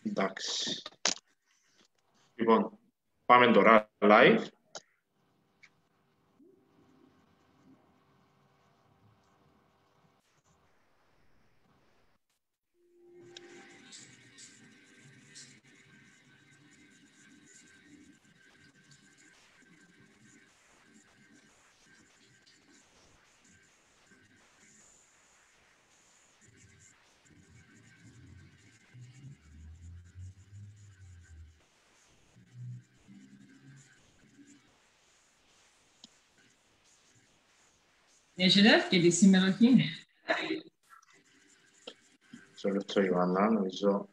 Εντάξει. Λοιπόν, πάμε τώρα live. Έχετε και τη συμμετοχή. Σε λεπτό, Ιωάννα, νομίζω.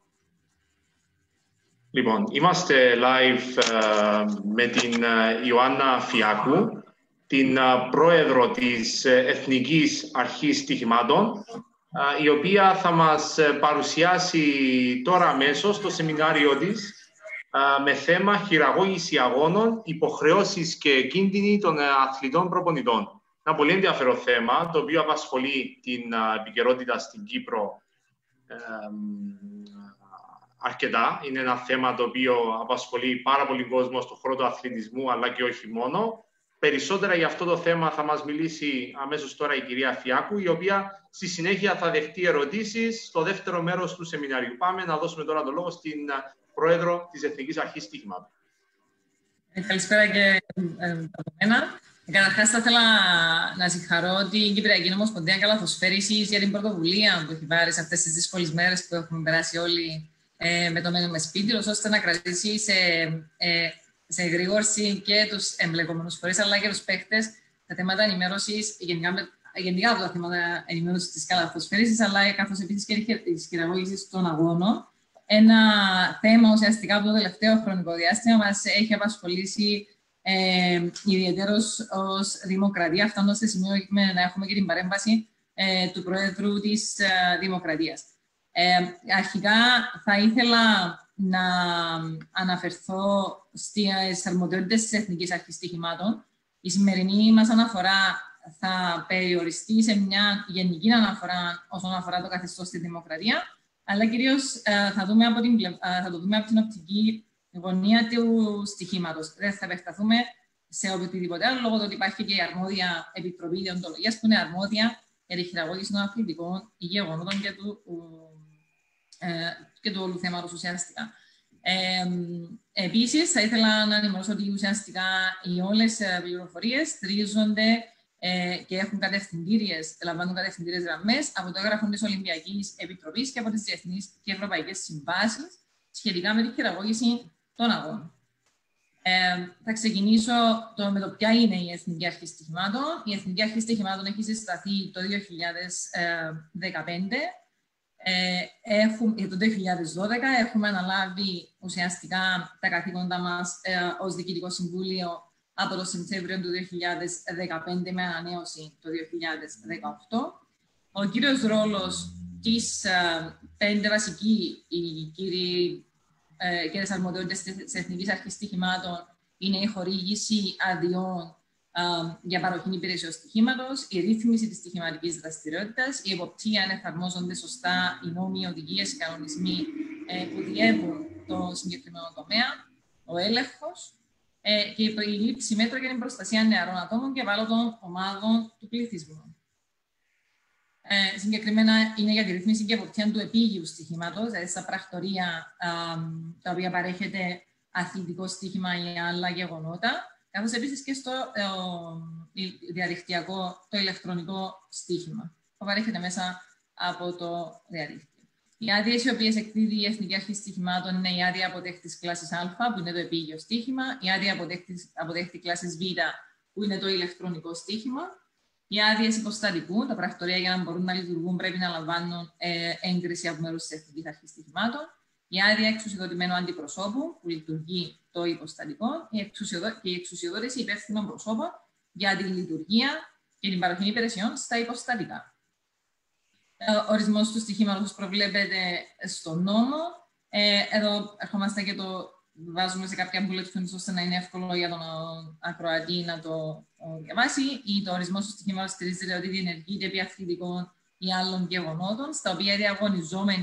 Λοιπόν, είμαστε live με την Ιωάννα Φιάκου, την πρόεδρο της Εθνικής Αρχής Στοιχημάτων, η οποία θα μας παρουσιάσει τώρα αμέσως το σεμινάριο της με θέμα χειραγώγηση αγώνων, υποχρεώσεις και κίνδυνοι των αθλητών προπονητών. Ένα πολύ ενδιαφέρον θέμα, το οποίο απασχολεί την επικαιρότητα στην Κύπρο αρκετά. Είναι ένα θέμα το οποίο απασχολεί πάρα πολύ κόσμο στον χώρο του αθλητισμού, αλλά και όχι μόνο. Περισσότερα για αυτό το θέμα θα μας μιλήσει αμέσως τώρα η κυρία Φιάκου, η οποία στη συνέχεια θα δεχτεί ερωτήσεις στο δεύτερο μέρος του σεμινάριου. Πάμε να δώσουμε τώρα το λόγο στην Πρόεδρο της Εθνικής Αρχής Στοιχημάτων. Καλησπέρα και από μένα. Καταρχάς, θα ήθελα να συγχαρώ την Κυπριακή Ομοσπονδία Καλαθοσφαίρισης για την πρωτοβουλία που έχει πάρει σε αυτές τις δύσκολες μέρες που έχουμε περάσει όλοι με το μένουμε σπίτι, ώστε να κρατήσει σε εγρήγορση και τους εμπλεκόμενους φορείς, αλλά και τους παίχτες τα θέματα ενημέρωσης, γενικά από τα θέματα ενημέρωσης της καλαθοσφαίρισης, αλλά καθώς επίσης και της χειραγώγησης των αγώνων. Ένα θέμα ουσιαστικά από το τελευταίο χρονικό διάστημα μας έχει απασχολήσει ιδιαίτερως ως δημοκρατία, φτάνοντας σε σημείο να έχουμε και την παρέμβαση του Πρόεδρου της Δημοκρατίας. Αρχικά θα ήθελα να αναφερθώ στις αρμοδιότητες της Εθνικής Αρχής Στοιχημάτων. Η σημερινή μας αναφορά θα περιοριστεί σε μια γενική αναφορά όσον αφορά το καθεστώς στη δημοκρατία, αλλά κυρίως θα το δούμε από την οπτική γωνία του στοιχήματος. Δεν θα επεκταθούμε σε οτιδήποτε άλλο, λόγω του ότι υπάρχει και η αρμόδια Επιτροπή Δεοντολογίας που είναι αρμόδια για τη χειραγώγηση των αθλητικών γεγονότων και του όλου θέματος ουσιαστικά. Επίσης, θα ήθελα να ενημερώσω ότι ουσιαστικά οι όλες οι πληροφορίες στηρίζονται και λαμβάνουν κατευθυντήριες γραμμές από το έγγραφο της Ολυμπιακής Επιτροπής και από τις διεθνείς και ευρωπαϊκές συμβάσεις σχετικά με τη χειραγώγηση των αγώνων. Θα ξεκινήσω με το ποια είναι η Εθνική Αρχή Στοιχημάτων. Η Εθνική Αρχή Στοιχημάτων έχει συσταθεί το 2015. Το 2012 έχουμε αναλάβει ουσιαστικά τα καθήκοντα μας ως Διοικητικό Συμβούλιο από το Σεπτέμβριο του 2015 με ανανέωση το 2018. Ο κύριος ρόλος της πέντε βασικοί κύριες αρμοδιότητες της Εθνικής Αρχής Στοιχημάτων είναι η χορήγηση αδειών για παροχή υπηρεσιών στοιχήματος, η ρύθμιση της στοιχηματικής δραστηριότητας, η εποπτεία αν εφαρμόζονται σωστά οι νόμοι, οι οδηγίες, οι κανονισμοί που διέπουν το συγκεκριμένο τομέα, ο έλεγχος και η λήψη μέτρων για την προστασία νεαρών ατόμων και ευάλωτων ομάδων του πληθυσμού. Συγκεκριμένα είναι για τη ρύθμιση και εποπτεία του επίγειου στοιχήματος, δηλαδή στα πρακτορία τα οποία παρέχεται αθλητικό στοίχημα ή άλλα γεγονότα, καθώς επίσης και στο διαδικτυακό, το ηλεκτρονικό στοίχημα, που παρέχεται μέσα από το διαδίκτυο. Οι άδειες οι οποίες εκδίδει η Εθνική Αρχή Στοιχημάτων είναι η άδεια αποδέκτης κλάσης Α, που είναι το επίγειο στοίχημα, η άδεια αποδέκτη κλάσης Β, που είναι το ηλεκτρονικό στοίχημα, οι άδειες υποστατικού, τα πρακτορία για να μπορούν να λειτουργούν πρέπει να λαμβάνουν έγκριση από μέρους της Εθνικής Αρχής Στοιχημάτων, η άδεια εξουσιοδοτημένου αντιπροσώπου, που λειτουργεί το υποστατικό, και η εξουσιοδότηση υπεύθυνων προσώπων για τη λειτουργία και την παροχή υπηρεσιών στα υποστατικά. Ο ορισμός του στοιχήματος προβλέπεται στον νόμο. Εδώ ερχόμαστε και το βάζουμε σε κάποια bullet points ώστε να είναι εύκολο για τον ακροατή να το διαβάσει. Το ορισμός του στοιχήματος στηρίζεται ότι διενεργείται επί αθλητικών ή άλλων γεγονότων, στα οποία οι διαγωνιζόμενοι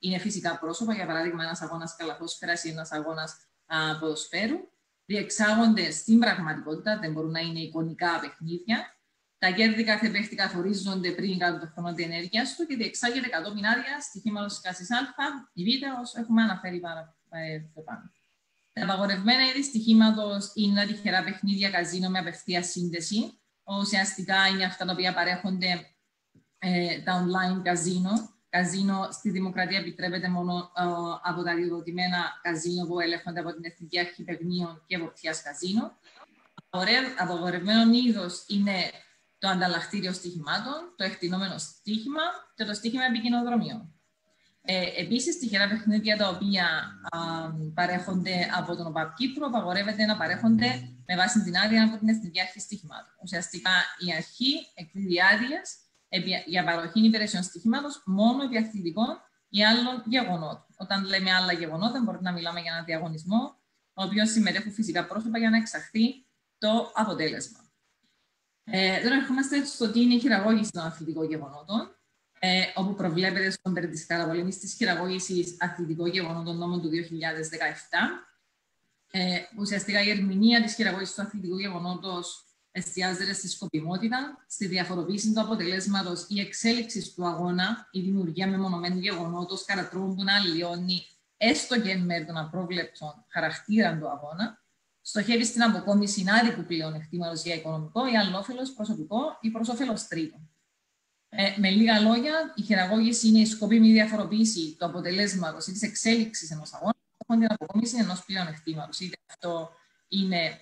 είναι φυσικά πρόσωπα, για παράδειγμα ένας αγώνας καλαθόσφαιρας ή ένας αγώνας ποδοσφαίρου. Διεξάγονται στην πραγματικότητα, δεν μπορούν να είναι εικονικά παιχνίδια. Τα κέρδη κάθε παίχτη καθορίζονται πριν κατά το χρόνο της ενέργειας του και διεξάγεται κατόπιν άδεια στοιχήματος κλάσης Α ή Β, όσο έχουμε αναφέρει πιο πάνω. Τα απαγορευμένα είδη στοιχήματος είναι τα τυχερά παιχνίδια καζίνο με απευθείας σύνδεση. Ουσιαστικά είναι αυτά τα οποία παρέχονται τα online καζίνο. Καζίνο στη Δημοκρατία επιτρέπεται μόνο από τα διοδοτημένα καζίνο που ελέγχονται από την Εθνική Αρχή Παιγνίων και Εποπτείας Καζίνο. Απαγορευμένο είδος είναι το ανταλλακτήριο στοιχημάτων, το εκτινόμενο στοίχημα και το στοίχημα επικοινωνιών. Επίσης, τυχερά παιχνίδια τα οποία παρέχονται από τον ΟΠΑΠ Κύπρου απαγορεύεται να παρέχονται με βάση την άδεια από την Εθνική Αρχή Στοιχημάτων. Ουσιαστικά, η αρχή εκδίδει άδειες για παροχή υπηρεσιών στοιχήματος μόνο επί αθλητικών ή άλλων γεγονότων. Όταν λέμε άλλα γεγονότα, μπορεί να μιλάμε για έναν διαγωνισμό, ο οποίος συμμετέχουν φυσικά πρόσωπα για να εξαχθεί το αποτέλεσμα. Τώρα ερχόμαστε στο τι είναι η χειραγώγηση των αθλητικών γεγονότων, όπου προβλέπεται στον περί της καταπολέμησης της χειραγώγησης αθλητικών γεγονότων νόμων του 2017. Ουσιαστικά η ερμηνεία της χειραγώγησης του αθλητικού γεγονότος εστιάζεται στη σκοπιμότητα, στη διαφοροποίηση του αποτελέσματος ή εξέλιξης του αγώνα, η δημιουργία μεμονωμένου γεγονότος κατά τρόπο που να αλλοιώνει έστω και εν μέρει των απρόβλεπτων χαρακτήρων του αγώνα. Στοχεύει στην αποκόμιση άδικου πλεονεκτήματος για οικονομικό ή άλλο όφελος προσωπικό ή προς όφελος τρίτων. Με λίγα λόγια, η χειραγώγηση είναι η σκοπίμη διαφοροποίηση του αποτελέσματος ή της εξέλιξης ενός αγώνα από την αποκόμιση ενός πλεονεκτήματος. Είτε αυτό είναι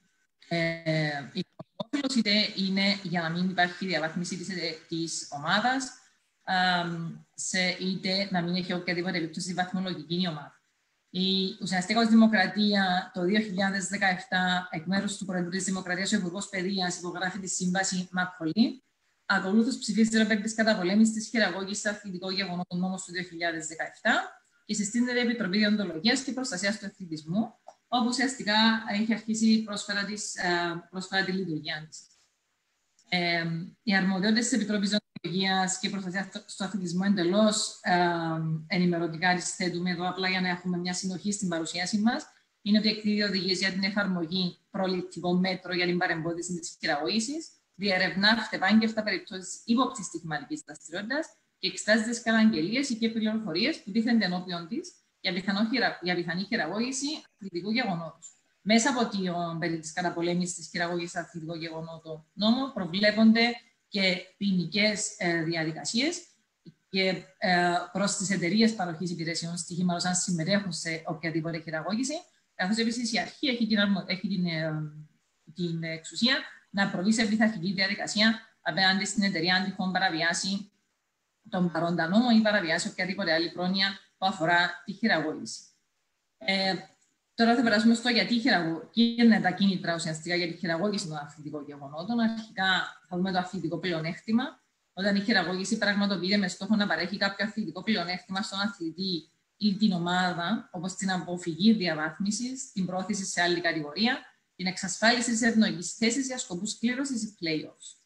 όφελος, είτε είναι για να μην υπάρχει διαβάθμιση της ομάδας, είτε να μην έχει οποιαδήποτε επίπτωση στη βαθμολογική η ομάδα. Η ουσιαστικά ως Δημοκρατία το 2017, εκ μέρους του Προεδρού της Δημοκρατίας, ο Υπουργός Παιδείας υπογράφει τη Σύμβαση Μακολή. Ακολούθως ψηφίζει το της καταπολέμησης της χειραγώγησης αθλητικών γεγονότων νόμος του 2017 και συστήνεται η Επιτροπή Διοντολογίας και Προστασίας του Αθλητισμού, όπου ουσιαστικά έχει αρχίσει πρόσφατα τη λειτουργία της. Οι αρμοδιότητες της Επιτροπής Διοντολογίας και Προστασίας του Αθλητισμού εντελώς ενημερωτικά τις θέτουμε εδώ, απλά για να έχουμε μια συνοχή στην παρουσίαση μας. Είναι ότι εκδίδει οδηγίες για την εφαρμογή προληπτικών μέτρων για την παρεμπόδιση της χειραγώγησης, διερευνά χτεπάγγευτα περιπτώσεις ύποπτης στοιχηματικής δραστηριότητας και εξετάζει τις καταγγελίες ή και πληροφορίες που τίθενται ενώπιον της για πιθανή χειραγώγηση αθλητικού γεγονότος. Μέσα από την περί της καταπολέμησης της χειραγώγησης αθλητικού γεγονότου νόμου προβλέπονται και ποινικές διαδικασίες και προς τις εταιρείες παροχής υπηρεσιών στοιχήματος αν συμμετέχουν σε οποιαδήποτε χειραγώγηση, καθώς επίσης η αρχή έχει την εξουσία να προβεί σε πειθαρχική διαδικασία απέναντι στην εταιρεία αν τυχόν παραβιάσει τον παρόντα νόμο ή παραβιάσει οποιαδήποτε άλλη πρόνοια που αφορά τη χειραγώγηση. Τώρα θα περάσουμε στο γιατί είναι τα κίνητρα ουσιαστικά για τη χειραγώγηση των αθλητικών γεγονότων. Αρχικά θα δούμε το αθλητικό πλεονέκτημα. Όταν η χειραγώγηση πραγματοποιείται με στόχο να παρέχει κάποιο αθλητικό πλεονέκτημα στον αθλητή ή την ομάδα, όπως την αποφυγή διαβάθμισης, την πρόθεση σε άλλη κατηγορία, την εξασφάλιση της ευνοϊκής θέσης για σκοπούς κλήρωσης ή playoffs.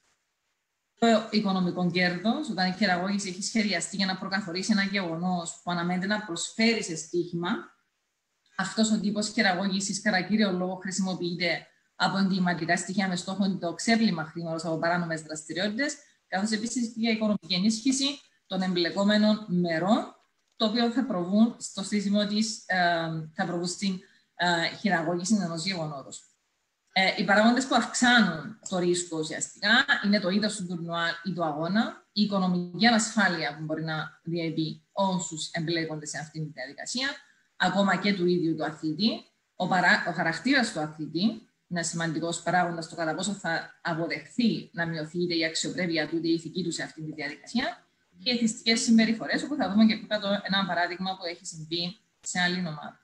Το οικονομικό κέρδος, όταν η χειραγώγηση έχει σχεδιαστεί για να προκαθορίσει ένα γεγονός που αναμένεται να προσφέρει σε στοίχημα, αυτός ο τύπος χειραγώγησης κατά κύριο λόγο χρησιμοποιείται από εγκληματικά στοιχεία με στόχο το ξέπλυμα χρήματος από παράνομες δραστηριότητες, καθώς επίσης και για οικονομική ενίσχυση των εμπλεκόμενων μερών, το οποίο θα προβούν στο στήσιμο της, θα προβούν στην χειραγώγηση ενός γεγονότος. Οι παράγοντες που αυξάνουν το ρίσκο ουσιαστικά είναι το είδος του τουρνουά ή του αγώνα, η οικονομική ανασφάλεια που μπορεί να διέπει όσους εμπλέκονται σε αυτήν τη διαδικασία, ακόμα και του ίδιου του αθλητή, ο χαρακτήρας του αθλητή, είναι σημαντικός παράγοντας το κατά πόσο θα αποδεχθεί να μειωθεί είτε η αξιοπρέπεια του είτε η ηθική του σε αυτή τη διαδικασία, και εθιστικές συμπεριφορές, όπου θα δούμε και ένα παράδειγμα που έχει συμβεί σε άλλη ομάδα.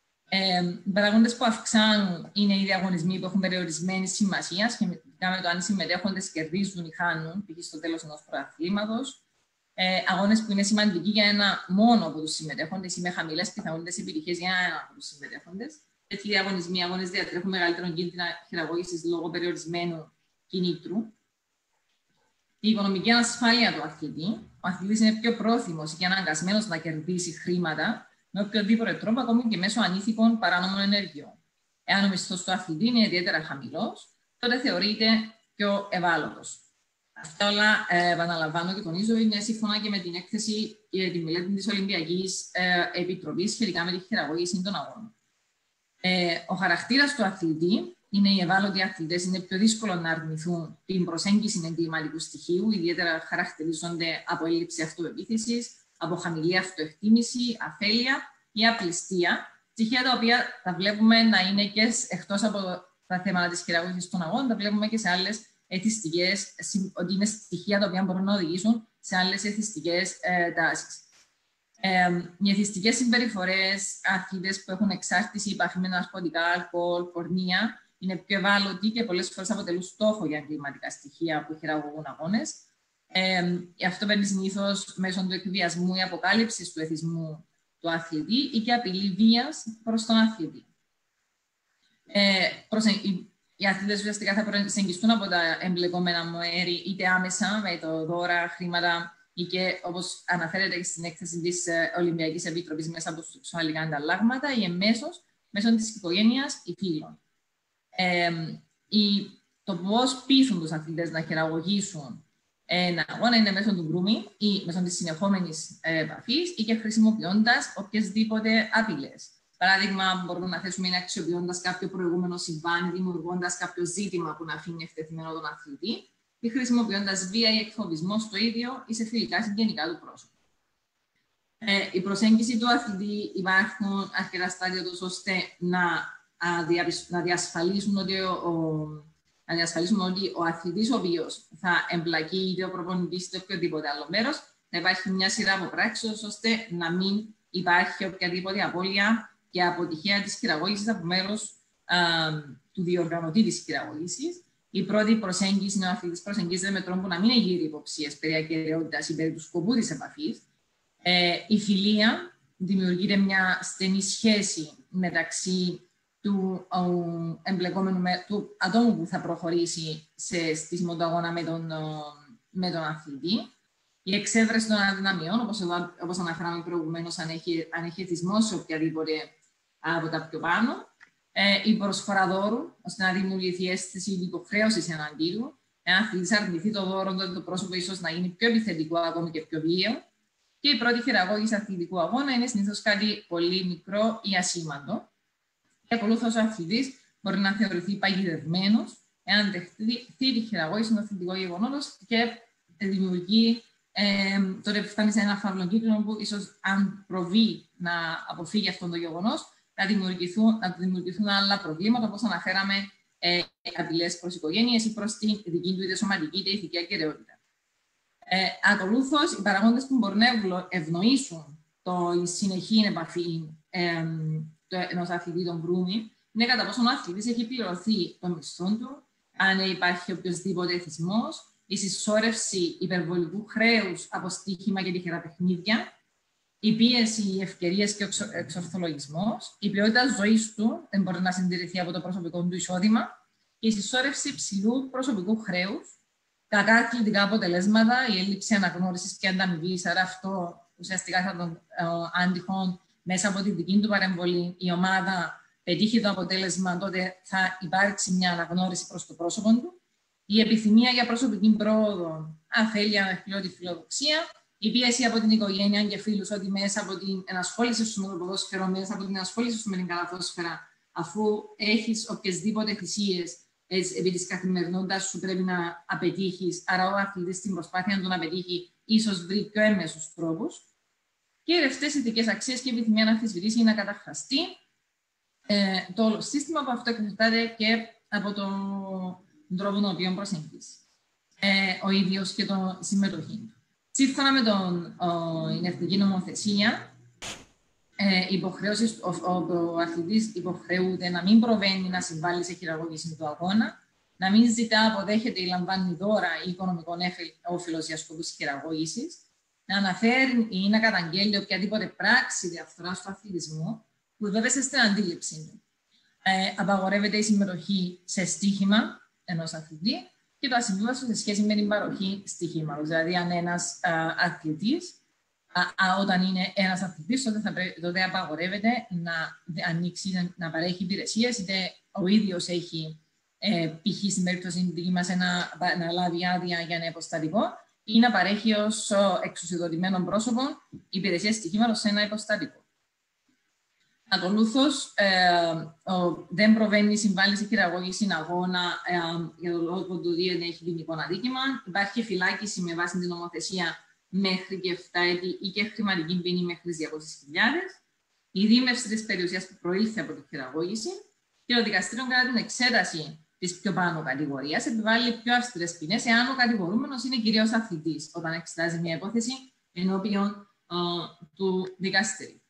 Οι παράγοντες που αυξάνουν είναι οι διαγωνισμοί που έχουν περιορισμένη σημασία σχετικά με το αν οι συμμετέχοντες κερδίζουν ή χάνουν, π.χ. στο τέλος ενός πρωταθλήματος. Αγώνες που είναι σημαντικοί για ένα μόνο από τους συμμετέχοντες ή με χαμηλές πιθανότητες επιτυχίες για ένα από τους συμμετέχοντες. Τέτοιοι διαγωνισμοί, αγώνες διατρέχουν μεγαλύτερον κίνδυνο χειραγώγησης λόγω περιορισμένου κινήτρου. Η οικονομική ανασφάλεια του αθλητή. ο αθλητής είναι πιο πρόθυμος και αναγκασμένος να κερδίσει χρήματα με οποιοδήποτε τρόπο, ακόμη και μέσω ανήθικων παράνομων ενεργειών. Εάν ο μισθός του αθλητή είναι ιδιαίτερα χαμηλός, τότε θεωρείται πιο ευάλωτος. Αυτά όλα, επαναλαμβάνω και τονίζω, είναι σύμφωνα και με την έκθεση και τη μελέτη της Ολυμπιακής Επιτροπής σχετικά με τη χειραγώγηση των αγώνων. Ο χαρακτήρας του αθλητή είναι οι ευάλωτοι αθλητές, είναι πιο δύσκολο να αρνηθούν την προσέγγιση εγκληματικού στοιχείου, ιδιαίτερα χαρακτηρίζονται από έλλειψη αυτοπεποίθησης, από χαμηλή αυτοεκτίμηση, αφέλεια ή απληστία, στοιχεία τα οποία τα βλέπουμε να είναι και εκτός από τα θέματα της χειραγώγησης των αγώνων, τα βλέπουμε και σε άλλες εθιστικές, ότι είναι στοιχεία τα οποία μπορούν να οδηγήσουν σε άλλες εθιστικές τάσεις. Οι εθιστικές συμπεριφορές, αθλητές που έχουν εξάρτηση, επαφή με ναρκωτικά, αλκοόλ, πορνεία, είναι πιο ευάλωτοι και πολλές φορές αποτελούν στόχο για εγκληματικά στοιχεία που χειραγωγούν αγώνες. Αυτό παίρνει συνήθως μέσω του εκβιασμού ή αποκάλυψης του εθισμού του αθλητή ή και απειλή βίας προς τον αθλητή. Οι αθλητές ουσιαστικά θα προσεγγιστούν από τα εμπλεκόμενα μέρη είτε άμεσα με το δώρα, χρήματα ή και όπως αναφέρεται και στην έκθεση της Ολυμπιακής Επιτροπής μέσα από σεξουαλικά ανταλλάγματα ή εμέσως μέσω της οικογένειας ή φίλων. Το πώς πείθουν τους αθλητές να χειραγωγήσουν ένα αγώνα είναι μέσω του grooming ή μέσω της συνεχόμενης επαφής ή και χρησιμοποιώντας οποιασδήποτε απειλές. Παράδειγμα, μπορούμε να θέσουμε είναι αξιοποιώντας κάποιο προηγούμενο συμβάν, δημιουργώντας κάποιο ζήτημα που να αφήνει ευτεθειμένο τον αθλητή ή χρησιμοποιώντας βία ή εκφοβισμό στο ίδιο ή σε φιλικά συγγενικά του πρόσωπου. Η προσέγγιση του αθλητή υπάρχουν αρκετά στάδια τους ώστε να διασφαλίσουν ότι ο αθλητής ο οποίος θα εμπλακεί είτε ο προπονητής είτε οποιοδήποτε άλλο μέρος, να υπάρχει μια σειρά από πράξεις ώστε να μην υπάρχει οποιαδήποτε απώλεια και αποτυχία της χειραγώγησης από μέρος του διοργανωτή της χειραγώγησης. Η πρώτη προσέγγιση είναι ο αθλητής προσεγγίζεται με τρόπο που να μην εγείρει υποψίες περί ακεραιότητας ή περί του σκοπού της επαφής. Η φιλία δημιουργείται μια στενή σχέση μεταξύ του εμπλεκόμενου, του ατόμου που θα προχωρήσει σε στήσιμο του αγώνα με τον αθλητή. Η εξέβρεση των αδυναμιών, όπως αναφέραμε προηγουμένως, αν έχει εθισμό σε οποιαδήποτε από τα πιο πάνω. Η προσφορά δώρου, ώστε να δημιουργηθεί αίσθηση υποχρέωσης εναντί του. Εάν αθλητής αρνηθεί το δώρο, τότε το πρόσωπο ίσως να γίνει πιο επιθετικό, ακόμη και πιο βίαιο. Και η πρώτη χειραγώγηση αθλητικού αγώνα είναι συνήθως κάτι πολύ μικρό ή ασήμαντο. Και ακολούθως ο αθλητής μπορεί να θεωρηθεί παγιδευμένος, εάν δεχτεί τη χειραγώγηση στο αθλητικό γεγονότος και δημιουργεί. Τότε φτάνει σε ένα φαύλο κύκλο που ίσως αν προβεί να αποφύγει αυτό το γεγονός, να δημιουργηθούν άλλα προβλήματα, όπως αναφέραμε, απειλές προς οικογένειες ή προς τη δική του είτε σωματική είτε ηθική ακεραιότητα. Ακολούθως, οι παραγόντες που μπορούν να ευνοήσουν η συνεχή επαφή ενός αθλητή των grooming είναι κατά πόσο ο αθλητής έχει πληρωθεί το μισθό του, αν υπάρχει οποιοδήποτε εθισμός, η συσσόρευση υπερβολικού χρέους από στοίχημα και τυχερά παιχνίδια, η πίεση, οι ευκαιρίες και ο εξορθολογισμός, η ποιότητα ζωής του δεν μπορεί να συντηρηθεί από το προσωπικό του εισόδημα, η συσσόρευση υψηλού προσωπικού χρέους, κακά αθλητικά αποτελέσματα, η έλλειψη αναγνώρισης και ανταμοιβής. Άρα, αυτό ουσιαστικά θα τον αν τυχόν μέσα από τη δική του παρεμβολή η ομάδα πετύχει το αποτέλεσμα, τότε θα υπάρξει μια αναγνώριση προς το πρόσωπο του. Η επιθυμία για προσωπική πρόοδο, αφέλεια, αναχλειώτη φιλοδοξία, η πίεση από την οικογένεια και φίλους ότι μέσα από την ενασχόληση σου με το ποδόσφαιρο, μέσα από την ενασχόληση σου με την καλαθόσφαιρα, αφού έχεις οποιασδήποτε θυσίες επί της καθημερινότητας σου πρέπει να απετύχεις, άρα ο αθλητής στην προσπάθεια να τον απετύχει ίσως βρει πιο έμμεσους τρόπους. Και οι ρευστές ηθικές αξίες και η επιθυμία να αμφισβητήσει ή να καταχραστεί το όλο σύστημα, που αυτό εξαρτάται και από τον τρόπο τον οποίο προσεγγίσει ο ίδιος και τη συμμετοχή του. Σύμφωνα με την εθνική νομοθεσία, ο αθλητής υποχρεούται να μην προβαίνει να συμβάλλει σε χειραγώγηση του αγώνα, να μην ζητά, αποδέχεται ή λαμβάνει δώρα ή οικονομικών όφελος για σκοπούς χειραγώγησης, να αναφέρει ή να καταγγέλει οποιαδήποτε πράξη διαφθοράς του αθλητισμού που δόθεσε στην αντίληψή του. Απαγορεύεται η συμμετοχή σε στοίχημα ενός αθλητή, και το ασυμβίβαστο σε σχέση με την παροχή στοιχήματος. Δηλαδή, αν ένας αθλητής, όταν είναι ένας αθλητής, τότε απαγορεύεται να ανοίξει, να παρέχει υπηρεσίες, είτε ο ίδιος έχει, π.χ. στην περίπτωση δική μας, να λάβει άδεια για ένα υποστατικό, ή να παρέχει ως εξουσιοδοτημένο πρόσωπο υπηρεσίες στοιχήματος σε ένα υποστατικό. Ακολούθως, δεν προβαίνει, συμβάλλει σε χειραγώγηση αγώνα για τον λόγο του ότι έχει ποινικό αδίκημα. Υπάρχει φυλάκιση με βάση την νομοθεσία μέχρι και 7 έτη ή και χρηματική ποινή μέχρι 200.000. Η δίμευση της περιουσίας που προήλθε από τη χειραγώγηση και το δικαστήριο, κατά την εξέταση της πιο πάνω κατηγορίας, επιβάλλει πιο αυστηρές ποινές εάν ο κατηγορούμενος είναι κυρίως αθλητής, όταν εξετάζει μια υπόθεση ενώπιον του δικαστηρίου.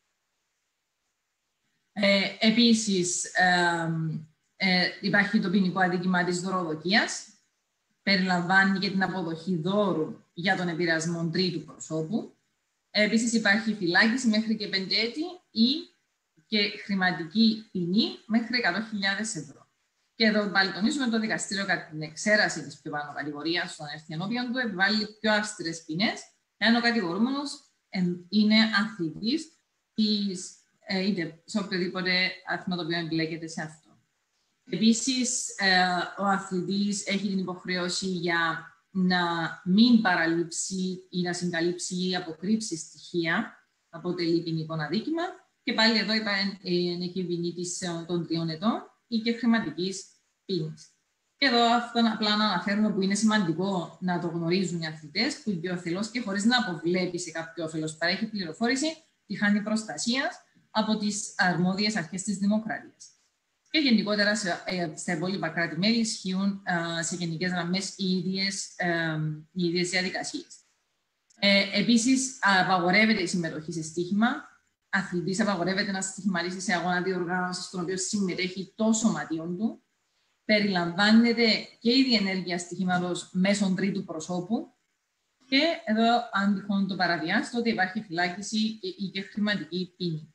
Επίσης, υπάρχει το ποινικό αδίκημα της δωροδοκίας. Περιλαμβάνει και την αποδοχή δώρου για τον επηρεασμό τρίτου προσώπου. Επίσης, υπάρχει φυλάκιση μέχρι και 5 έτη ή και χρηματική ποινή μέχρι 100.000 ευρώ. Και εδώ πάλι τονίζουμε ότι το δικαστήριο, κατά την εξαίρεση της πιο πάνω κατηγορίας, στον έρθει ενώπιον του, επιβάλλει πιο αυστηρές ποινές, εάν ο κατηγορούμενος είναι αθλητής είτε σε οποιοδήποτε άθλημα το οποίο εμπλέκεται σε αυτό. Επίσης, ο αθλητής έχει την υποχρέωση για να μην παραλείψει ή να συγκαλύψει ή αποκρύψει στοιχεία, αποτελεί ποινικό αδίκημα. Και πάλι εδώ έχει ποινή των 3 ετών ή και χρηματικής ποινής. Και εδώ αυτό απλά να αναφέρουμε που είναι σημαντικό να το γνωρίζουν οι αθλητές, που ιδιοθελώς και χωρίς να αποβλέπει σε κάποιο όφελος παρέχει πληροφόρηση, τη χάνει προστασίας από τις αρμόδιες αρχές της δημοκρατίας. Και γενικότερα στα υπόλοιπα κράτη-μέλη ισχύουν σε γενικές γραμμές οι ίδιες διαδικασίες. Επίσης, απαγορεύεται η συμμετοχή σε στοίχημα. Αθλητής απαγορεύεται να στοιχηματίσει σε αγώνα διοργάνωσης στον οποίο συμμετέχει το σωματείο του. Περιλαμβάνεται και η διενέργεια στοιχήματος μέσω τρίτου προσώπου. Και εδώ, αν τυχόν το παραβιάσει, τότε υπάρχει φυλάκιση ή και χρηματική ποινή.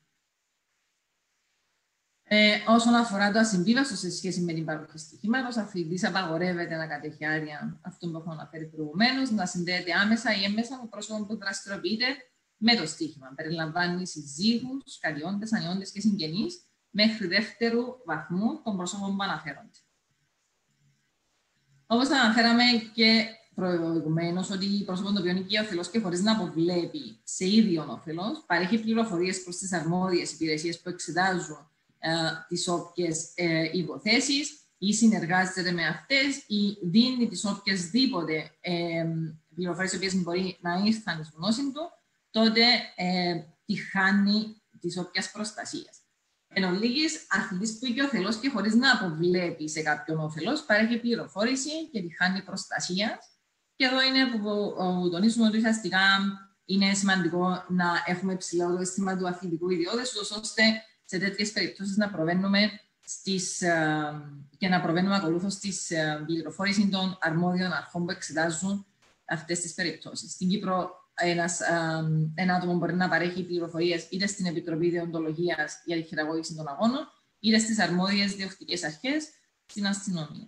Όσον αφορά το ασυμβίβαστο σε σχέση με την παροχή στοιχήματος, αθλητής απαγορεύεται να κατέχει άδεια, αυτό που έχω αναφέρει προηγουμένως, να συνδέεται άμεσα ή έμμεσα με πρόσωπο που δραστηριοποιείται με το στοίχημα. Περιλαμβάνει συζύγους, καλιόντες, ανιόντες και συγγενείς μέχρι δεύτερου βαθμού των πρόσωπων που αναφέρονται. Όπως αναφέραμε και προηγουμένως, ότι πρόσωπο το οποίο είναι οικειοθελώς και χωρίς να αποβλέπει σε ίδιον όφελος, παρέχει πληροφορίες προς τις αρμόδιες υπηρεσίες που εξετάζουν τις όποιες υποθέσεις ή συνεργάζεται με αυτές ή δίνει τις οποιασδήποτε πληροφορίες οι οποίες μπορεί να ήρθαν στη γνώση του, τότε τη χάνει της όποιας προστασίας. Εν ολίγης, αθλητής που οικειοθελώς και χωρίς να αποβλέπει σε κάποιον όφελος, παρέχει πληροφόρηση και τη χάνει προστασίας. Και εδώ είναι που τονίζουμε ότι ουσιαστικά είναι σημαντικό να έχουμε υψηλό το αίσθημα του αθλητικού ιδιώδες, ώστε σε τέτοιες περιπτώσεις να προβαίνουμε και να προβαίνουμε ακολούθως στις πληροφόρηση των αρμόδιων αρχών που εξετάζουν αυτές τις περιπτώσεις. Στην Κύπρο, ένα άτομο μπορεί να παρέχει πληροφορίες είτε στην Επιτροπή Δεοντολογίας για τη χειραγώγηση των αγώνων, είτε στις αρμόδιες διοκτικές αρχές, στην αστυνομία.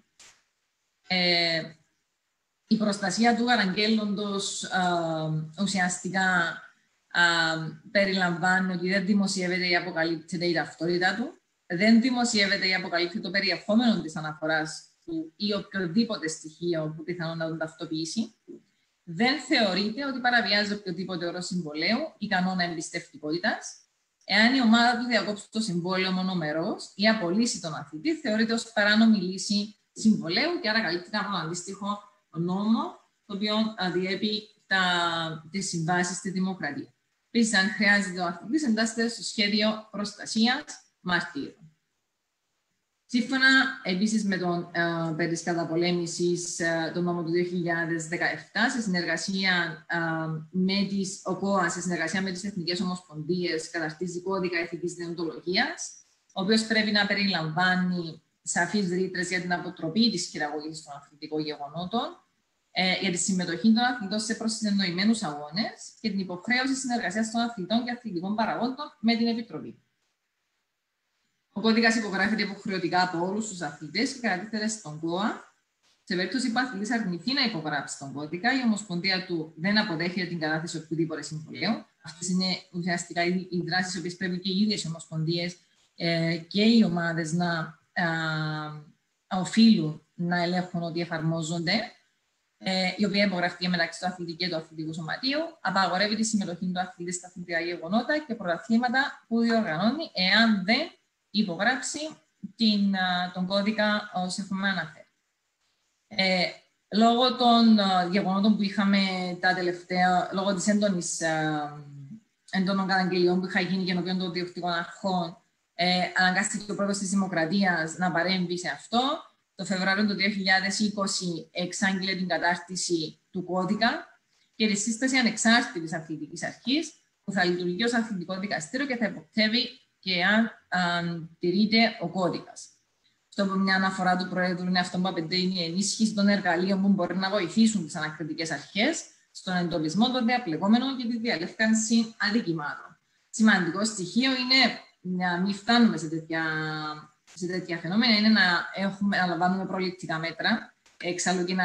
Η προστασία του παραγγέλλοντος ουσιαστικά περιλαμβάνει ότι δεν δημοσιεύεται ή αποκαλύπτεται η ταυτότητα του, δεν δημοσιεύεται ή αποκαλύπτεται το περιεχόμενο της αναφοράς του ή οποιοδήποτε στοιχείο που πιθανόν να τον ταυτοποιήσει, δεν θεωρείται ότι παραβιάζει οποιοδήποτε όρο συμβολέου ή κανόνα εμπιστευτικότητας. Εάν η ομάδα του διακόψει το συμβόλαιο μονομερός ή απολύσει τον αθλητή, θεωρείται ως παράνομη λύση συμβολέου και άρα καλύπτεται από τον αντίστοιχο νόμο, το οποίο διέπει τις συμβάσεις στη δημοκρατία. Επίσης, αν χρειάζεται ο αθλητής, εντάσσεται στο σχέδιο προστασίας μαρτύρων. Σύμφωνα επίσης με τον περί της καταπολέμησης, τον νόμο του 2017, σε συνεργασία με τις ΟΚΟΑ, σε συνεργασία με τις Εθνικές Ομοσπονδίες, καταρτίζει κώδικα ηθικής δεοντολογίας, ο οποίος πρέπει να περιλαμβάνει σαφείς ρήτρες για την αποτροπή της χειραγωγής των αθλητικών γεγονότων, για τη συμμετοχή των αθλητών σε προσυνεννοημένους αγώνες και την υποχρέωση συνεργασίας των αθλητών και αθλητικών παραγόντων με την Επιτροπή. Ο κώδικας υπογράφεται υποχρεωτικά από όλους τους αθλητές και κατατίθεται στον ΚΟΑ Σε περίπτωση που ο αθλητής αρνηθεί να υπογράψει τον κώδικα, η Ομοσπονδία του δεν αποδέχεται την κατάθεση οποιοδήποτε συμβολέου. Αυτές είναι ουσιαστικά οι δράσεις οι οποίες πρέπει και οι ίδιες οι ομοσπονδίες και οι ομάδες να οφείλουν να ελέγχουν ότι εφαρμόζονται, η οποία υπογραφεί μεταξύ του αθλητή και του αθλητικού σωματείου. Απαγορεύει τη συμμετοχή του αθλητή στα αθλητικά γεγονότα και πρωταθλήματα που διοργανώνει, εάν δεν υπογράψει τον κώδικα όσο έχουμε αναφέρει. Λόγω των γεγονότων που είχαμε τα τελευταία, λόγω της έντονων καταγγελιών που είχα γίνει και ενώπιον των διοκτικών αρχών, αναγκάστηκε ο πρόεδρος της Δημοκρατίας να παρέμβει σε αυτό. Το Φεβρουάριο του 2020 εξάγγειλε την κατάρτιση του κώδικα και τη σύσταση ανεξάρτητης αθλητικής αρχής που θα λειτουργεί ως αθλητικό δικαστήριο και θα υποπτεύει και αν τηρείται ο κώδικας. Αυτό που μια αναφορά του Προέδρου είναι αυτό που απαιτεί η ενίσχυση των εργαλείων που μπορεί να βοηθήσουν τις ανακριτικές αρχές στον εντοπισμό των διαπλεκόμενων και τη διαλεύκανση αδικημάτων. Σημαντικό στοιχείο είναι να μην φτάνουμε σε τέτοια φαινόμενα, είναι να λαμβάνουμε προληπτικά μέτρα. Εξάλλου και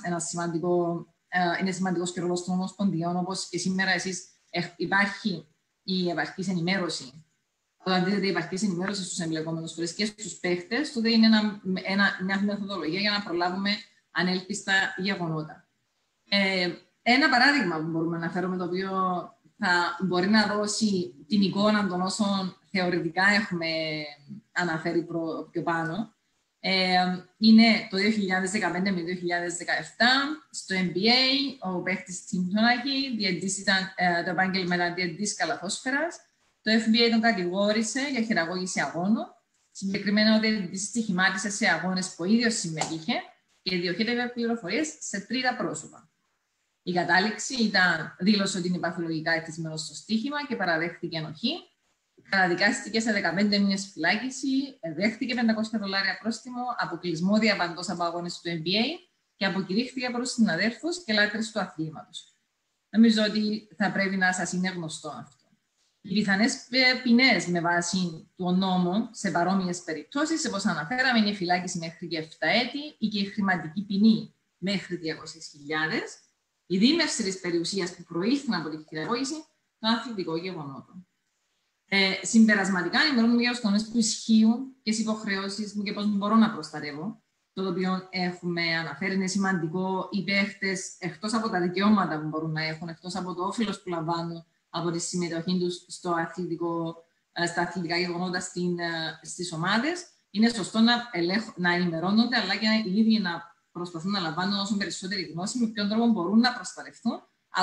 είναι σημαντικός και ρόλος των ομοσπονδιών, όπως και σήμερα υπάρχει η επαρκής ενημέρωση. Όταν δείτε η επαρκής ενημέρωση στους εμπλεκόμενους φορείς και στους παίχτες, τότε είναι μια μεθοδολογία για να προλάβουμε ανέλπιστα γεγονότα. Ένα παράδειγμα που μπορούμε να φέρουμε, το οποίο θα μπορεί να δώσει την εικόνα των όσων θεωρητικά έχουμε αναφέρει πιο πάνω, είναι το 2015 με 2017 στο NBA. Ο παίχτης Τιμπτονάκη ήταν το επάγγελμα διαιτητής καλαθόσφαιρας. Το FBI τον κατηγόρησε για χειραγώγηση αγώνων. Συγκεκριμένα, ο διαιτητής στοιχημάτισε σε αγώνες που ο ίδιος συμμετείχε και διοχέτευε πληροφορίες σε τρίτα πρόσωπα. Η κατάληξη δήλωσε ότι είναι παθολογικά εθισμένος στο στοίχημα και παραδέχτηκε ενοχή. Καταδικάστηκε σε 15 μήνες φυλάκιση, δέχτηκε $500 πρόστιμο, αποκλεισμό διαπαντός από αγώνες του NBA και αποκηρύχθηκε προς συναδέλφους και λάτρες του αθλήματος. Νομίζω ότι θα πρέπει να σας είναι γνωστό αυτό. Οι πιθανές ποινές με βάση του νόμου σε παρόμοιες περιπτώσεις, όπως αναφέραμε, είναι η φυλάκιση μέχρι και 7 έτη ή και η χρηματική ποινή μέχρι 200.000, η δίμευση της περιουσίας που προήλθαν από τη χειραγώγηση των αθλητικών γεγονότων. Συμπερασματικά, ενημερώνουμε για τους κανόνες που ισχύουν και τις υποχρεώσεις μου και πώς μπορώ να προστατεύω. Το οποίο έχουμε αναφέρει, είναι σημαντικό οι παίχτες, εκτός από τα δικαιώματα που μπορούν να έχουν, εκτός από το όφελος που λαμβάνουν από τη συμμετοχή τους στα αθλητικά γεγονότα στις ομάδες, είναι σωστό να ενημερώνονται, αλλά και οι ίδιοι να προσπαθούν να λαμβάνουν όσο περισσότερη γνώση με ποιον τρόπο μπορούν να προστατευτούν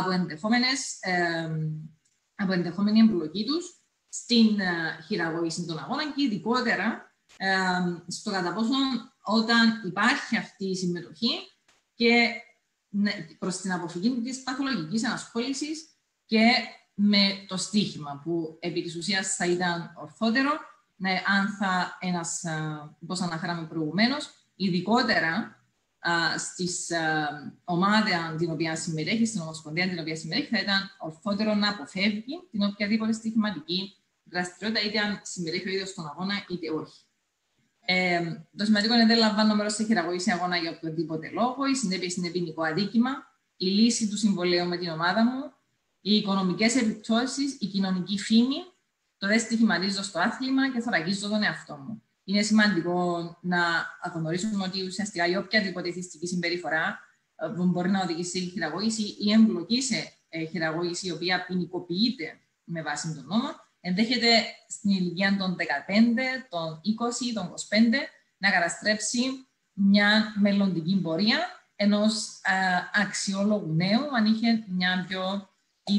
από ενδεχόμενη εμπλοκή τους στην χειραγώγηση των αγώνων και ειδικότερα στο κατά πόσο όταν υπάρχει αυτή η συμμετοχή και προς την αποφυγή της παθολογικής ανασχόλησης και με το στοίχημα, που επί της ουσίας θα ήταν ορθότερο αν όπως αναφέραμε προηγουμένως, ειδικότερα στις ομάδα την οποία συμμετέχει, στην ομοσπονδία την οποία συμμετέχει, θα ήταν ορθότερο να αποφεύγει την οποιαδήποτε στοιχηματική δραστηριότητα, είτε αν συμμετέχει ο ίδιος στον αγώνα, είτε όχι. Το σημαντικό είναι δεν λαμβάνω μέρος σε χειραγώγηση αγώνα για οποιοδήποτε λόγο. Η συνέπεια είναι ποινικό αδίκημα. Η λύση του συμβολέου με την ομάδα μου, οι οικονομικές επιπτώσεις, η κοινωνική φήμη, το δεν στοιχηματίζω στο άθλημα και θωρακίζω τον εαυτό μου. Είναι σημαντικό να γνωρίσουμε ότι ουσιαστικά η οποιαδήποτε εθιστική συμπεριφορά μπορεί να οδηγήσει σε χειραγώγηση ή εμπλοκή σε χειραγώγηση η οποία ποινικοποιείται με βάση τον νόμο, ενδέχεται στην ηλικία των 15, των 20, των 25 να καταστρέψει μια μελλοντική πορεία ενός αξιόλογου νέου, αν είχε μια πιο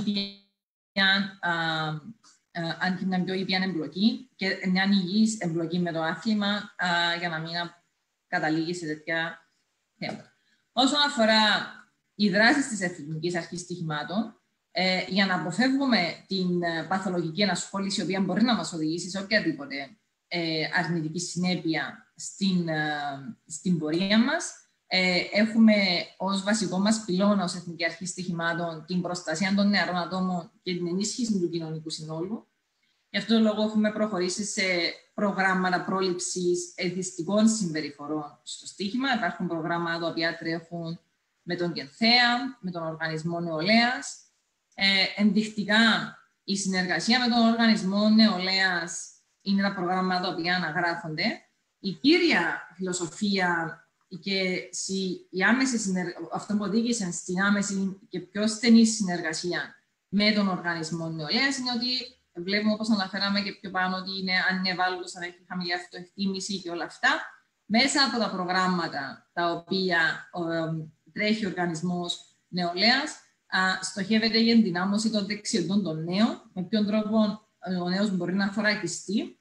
ήπια εμπλοκή και μια υγιής εμπλοκή με το άθλημα για να μην καταλήγει σε τέτοια θέματα. Όσον αφορά οι δράσεις της Εθνικής Αρχής Στοιχημάτων, για να αποφεύγουμε την παθολογική ενασχόληση, η οποία μπορεί να μας οδηγήσει σε οποιαδήποτε αρνητική συνέπεια στην πορεία μας, έχουμε ως βασικό μας πυλώνα ως Εθνική Αρχή Στοιχημάτων την προστασία των νεαρών ατόμων και την ενίσχυση του κοινωνικού συνόλου. Γι' αυτόν τον λόγο έχουμε προχωρήσει σε προγράμματα πρόληψης εθιστικών συμπεριφορών στο στοίχημα. Υπάρχουν προγράμματα τα οποία τρέχουν με τον ΚΕΝΘΕΑ, με τον Οργανισμό Νεολαίας. Ενδεικτικά, η συνεργασία με τον Οργανισμό Νεολαίας είναι τα προγράμματα τα οποία αναγράφονται. Η κύρια φιλοσοφία και αυτό που οδήγησε στην άμεση και πιο στενή συνεργασία με τον Οργανισμό Νεολαίας είναι ότι βλέπουμε, όπως αναφέραμε και πιο πάνω, ότι αν είναι ευάλωτος, αν έχει χαμηλή αυτοεκτίμηση και όλα αυτά. Μέσα από τα προγράμματα τα οποία τρέχει ο Οργανισμός Νεολαίας, στοχεύεται η ενδυνάμωση των δεξιοτήτων των νέων, με ποιον τρόπο ο νέος μπορεί να θωρακιστεί,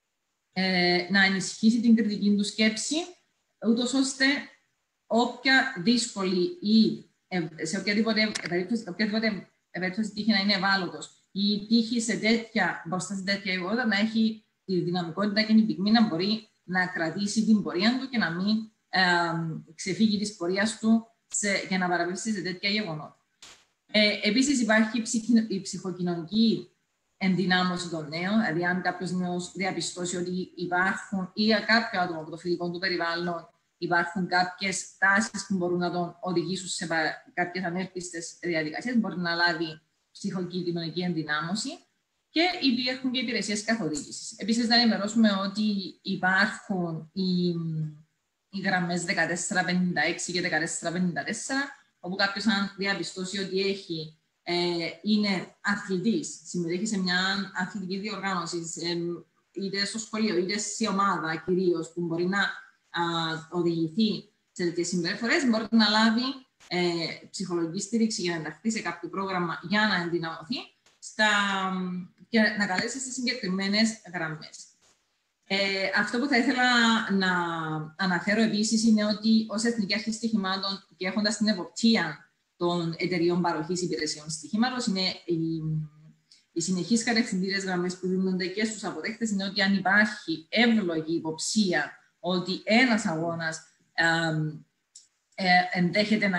να ενισχύσει την κριτική του σκέψη, ούτως ώστε όποια δύσκολη ή σε οποιαδήποτε περίπτωση τύχει να είναι ευάλωτος ή τύχει μπροστά σε τέτοια γεγονότα, να έχει τη δυναμικότητα και την πυγμή να μπορεί να κρατήσει την πορεία του και να μην ξεφύγει της πορείας του για να παραπέψει σε τέτοια γεγονότα. Επίσης, υπάρχει η ψυχοκοινωνική ενδυνάμωση των νέων, δηλαδή αν κάποιος νέος διαπιστώσει ότι υπάρχουν ή κάποιο άτομο από το φιλικό του περιβάλλον υπάρχουν κάποιες τάσεις που μπορούν να τον οδηγήσουν σε κάποιες ανέλπιστες διαδικασίες, μπορεί να λάβει ψυχοκοινωνική ενδυνάμωση και υπάρχουν και υπηρεσίες καθοδήγησης. Επίσης, να ενημερώσουμε ότι υπάρχουν οι γραμμές 1456 και 1454, όπου κάποιος αν διαπιστώσει ότι είναι αθλητής, συμμετέχει σε μια αθλητική διοργάνωση, είτε στο σχολείο, είτε σε ομάδα κυρίως, που μπορεί να οδηγηθεί σε τέτοιες συμπεριφορές, μπορεί να λάβει ψυχολογική στήριξη για να ενταχθεί σε κάποιο πρόγραμμα για να ενδυναμωθεί και να καλέσει στις συγκεκριμένες γραμμές. Αυτό που θα ήθελα να αναφέρω επίσης είναι ότι ως Εθνική Αρχή Στοιχημάτων και έχοντας την εποπτεία των εταιριών παροχής υπηρεσιών στοιχήματος, είναι οι συνεχείς κατευθυντήρες γραμμές που δίνονται και στους αποδέχτες, είναι ότι αν υπάρχει εύλογη υποψία ότι ένας αγώνας ενδέχεται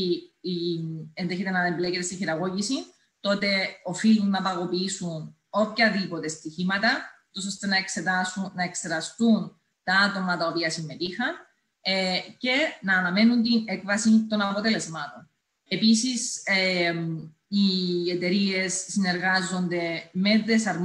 να εμπλέκεται σε χειραγώγηση, τότε οφείλουν να παγωποιήσουν οποιαδήποτε στοιχήματα, ώστε να εξεταστούν τα άτομα τα οποία συμμετείχαν και να αναμένουν την έκβαση των αποτελεσμάτων. Επίσης, οι εταιρείες συνεργάζονται με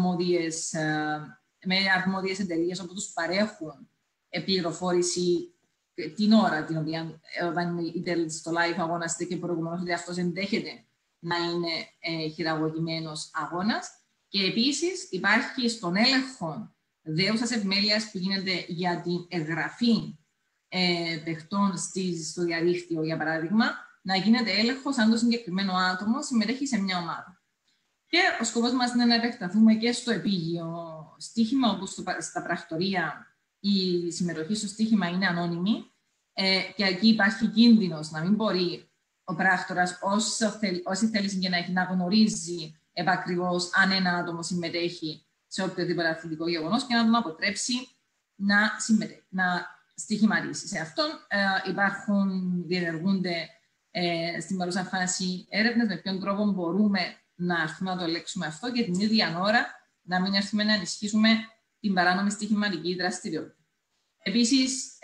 αρμόδιες εταιρείες όπου τους παρέχουν πληροφόρηση την ώρα την οποία όταν είτε στο live αγώνας είτε και προηγουμένως ότι αυτός ενδέχεται να είναι χειραγωγημένος αγώνας. Και επίσης υπάρχει στον έλεγχο δέουσας ευμέλειας που γίνεται για την εγγραφή παιχτών στο διαδίκτυο, για παράδειγμα, να γίνεται έλεγχος αν το συγκεκριμένο άτομο συμμετέχει σε μια ομάδα. Και ο σκοπός μας είναι να επεκταθούμε και στο επίγειο στοίχημα, όπου στα πρακτορία η συμμετοχή στο στοίχημα είναι ανώνυμη και εκεί υπάρχει κίνδυνος να μην μπορεί ο πράκτορας όση θέληση και να έχει να γνωρίζει επακριβώς αν ένα άτομο συμμετέχει σε οποιοδήποτε αθλητικό γεγονός και να τον αποτρέψει να στοιχηματίσει. Σε αυτόν διενεργούνται στην παρούσα φάση έρευνες με ποιον τρόπο μπορούμε να έρθουμε να το ελέγξουμε αυτό και την ίδια ώρα να μην έρθουμε να ενισχύσουμε την παράνομη στοιχηματική δραστηριότητα. Επίσης,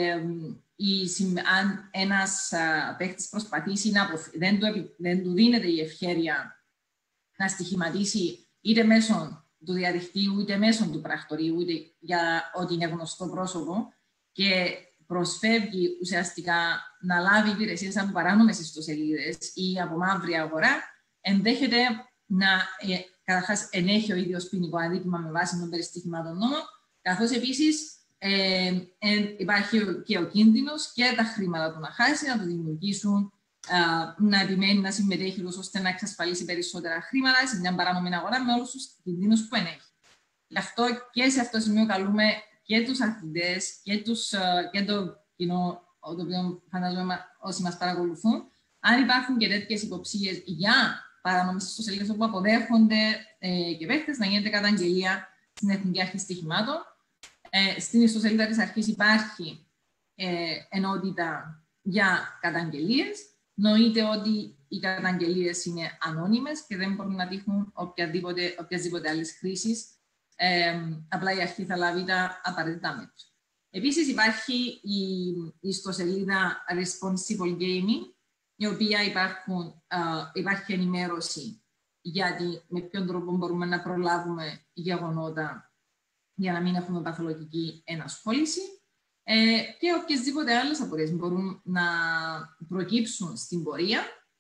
αν ένας παίκτης προσπαθήσει δεν του δίνεται η ευχέρεια να στοιχηματίσει είτε μέσω του διαδικτύου, είτε μέσω του πρακτορείου, είτε για ότι είναι γνωστό πρόσωπο και προσφεύγει ουσιαστικά να λάβει υπηρεσίες από παράνομες ιστοσελίδες ή από μαύρη αγορά, ενδέχεται να καταρχάς ενέχει ο ίδιος ποινικό αδίκημα με βάση των περιστοιχημάτων νόμων, καθώς επίσης υπάρχει και ο κίνδυνος και τα χρήματα του να χάσει, να του δημιουργήσουν, να επιμένει να συμμετέχει ώστε να εξασφαλίσει περισσότερα χρήματα σε μια παράνομη αγορά με όλους τους κινδύνους που ενέχει. Γι' αυτό και σε αυτό το σημείο καλούμε και τους αθλητές και το κοινό, το οποίο φαντάζομαι όσοι μας παρακολουθούν, αν υπάρχουν και τέτοιες υποψίες για παράνομες ιστοσελίδες όπου αποδέχονται και παίκτες, να γίνεται καταγγελία στην Εθνική Αρχή Στοιχημάτων. Στην ιστοσελίδα της Αρχής υπάρχει ενότητα για καταγγελίες. Νοείται ότι οι καταγγελίες είναι ανώνυμες και δεν μπορούν να τύχουν οποιασδήποτε άλλης χρήσης απλά η αρχή θα λάβει τα απαραίτητα μέτρα. Επίσης υπάρχει η ιστοσελίδα Responsible Gaming, η οποία υπάρχει ενημέρωση για με ποιον τρόπο μπορούμε να προλάβουμε γεγονότα για να μην έχουμε παθολογική ενασχόληση και οποιασδήποτε άλλες απορίες μπορούν να προκύψουν στην πορεία.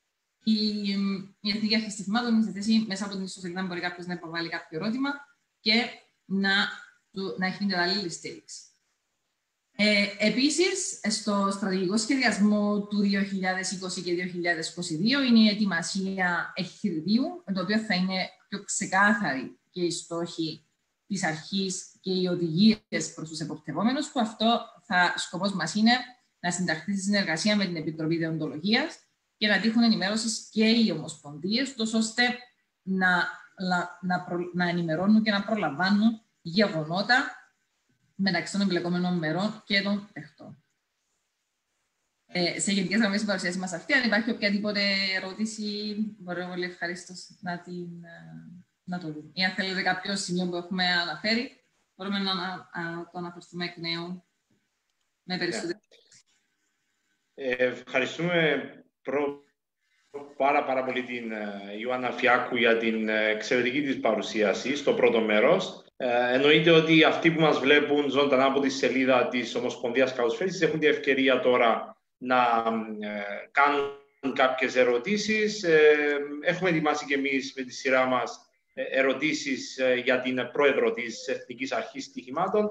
Η Εθνική Αρχή Στοιχημάτων είναι σε θέση μέσα από την ιστοσελίδα μπορεί κάποιος να υποβάλει κάποιο ερώτημα και να έχει την κατάλληλη στήριξη. Επίσης, στο στρατηγικό σχεδιασμό του 2020 και 2022 είναι η ετοιμασία εγχειριδίου, με το οποίο θα είναι πιο ξεκάθαρη και οι στόχοι της αρχής και οι οδηγίες προς τους εποπτευόμενους, που σκοπός μας είναι να συνταχθεί στη συνεργασία με την Επιτροπή Δεοντολογίας και να τύχουν ενημέρωσης και οι ομοσπονδίες, ώστε να ενημερώνουν και να προλαμβάνουν γεγονότα μεταξύ των εμπλεκόμενων μερών και των παιχτών. Σε γενικές γραμμές η παρουσίαση μας αυτή, αν υπάρχει οποιαδήποτε ερώτηση, μπορώ πολύ ευχαρίστως να το δούμε. Ή αν θέλετε κάποιο σημείο που έχουμε αναφέρει, μπορούμε να το αναφερθούμε εκ νέου με περισσότερη. Ευχαριστούμε πάρα πολύ την Ιωάννα Φιάκου για την εξαιρετική της παρουσίαση στο πρώτο μέρος. Εννοείται ότι αυτοί που μας βλέπουν ζωντανά από τη σελίδα της Ομοσπονδίας Καλοσφαίρισης έχουν την ευκαιρία τώρα να κάνουν κάποιες ερωτήσεις. Έχουμε ετοιμάσει και εμείς με τη σειρά μας ερωτήσεις για την πρόεδρο της Εθνικής Αρχής Στοιχημάτων.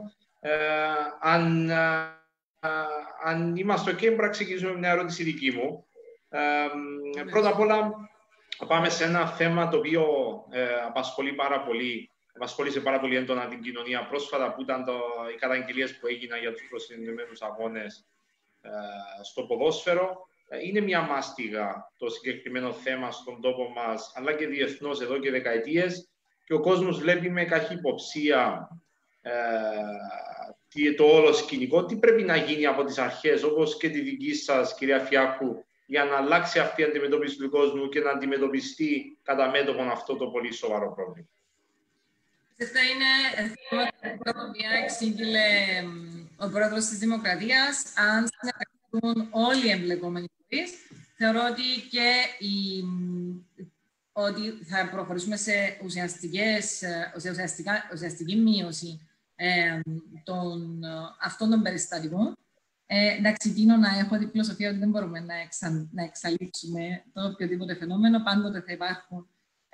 Αν είμαστε OK, μπορούμε να ξεκινήσουμε με μια ερώτηση δική μου. Πρώτα απ' όλα, πάμε σε ένα θέμα το οποίο απασχόλησε πάρα πολύ έντονα την κοινωνία πρόσφατα, που ήταν οι καταγγελίες που έγιναν για τους προσυνδεμένους αγώνες στο ποδόσφαιρο. Είναι μια μάστιγα το συγκεκριμένο θέμα στον τόπο μας, αλλά και διεθνώς εδώ και δεκαετίες, και ο κόσμος βλέπει με καχυποψία το όλο σκηνικό. Τι πρέπει να γίνει από τις αρχές, όπως και τη δική σας, κυρία Φιάκου, για να αλλάξει αυτή η αντιμετώπιση του κόσμου και να αντιμετωπιστεί κατά μέτωπον αυτό το πολύ σοβαρό πρόβλημα? Αυτό είναι θέμα το οποίο εξήγηλε ο πρόεδρος της Δημοκρατίας. Αν συνεργαστούν όλοι οι εμπλεκόμενοι φορείς, θεωρώ ότι θα προχωρήσουμε σε ουσιαστική μείωση αυτών των περιστατικών. Εντάξει, τείνω να έχω την φιλοσοφία ότι δεν μπορούμε να εξαλείψουμε το οποιοδήποτε φαινόμενο. Πάντοτε θα υπάρχουν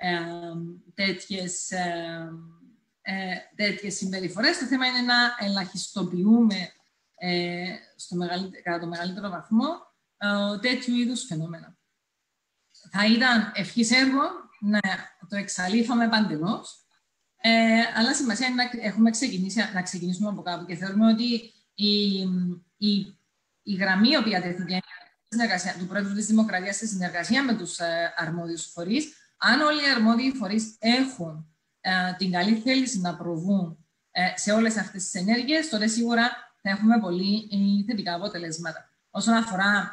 τέτοιες συμπεριφορές. Το θέμα είναι να ελαχιστοποιούμε κατά το μεγαλύτερο βαθμό τέτοιου είδους φαινόμενα. Θα ήταν ευχής έργο να το εξαλείφαμε παντελώς, αλλά σημασία είναι να ξεκινήσουμε από κάπου, και θεωρούμε ότι η γραμμή η οποία τέθηκε του Πρόεδρου της Δημοκρατίας σε συνεργασία με τους αρμόδιους φορείς, αν όλοι οι αρμόδιοι φορείς έχουν την καλή θέληση να προβούν σε όλες αυτές τις ενέργειες, τότε σίγουρα θα έχουμε πολύ θετικά αποτελέσματα. Όσον αφορά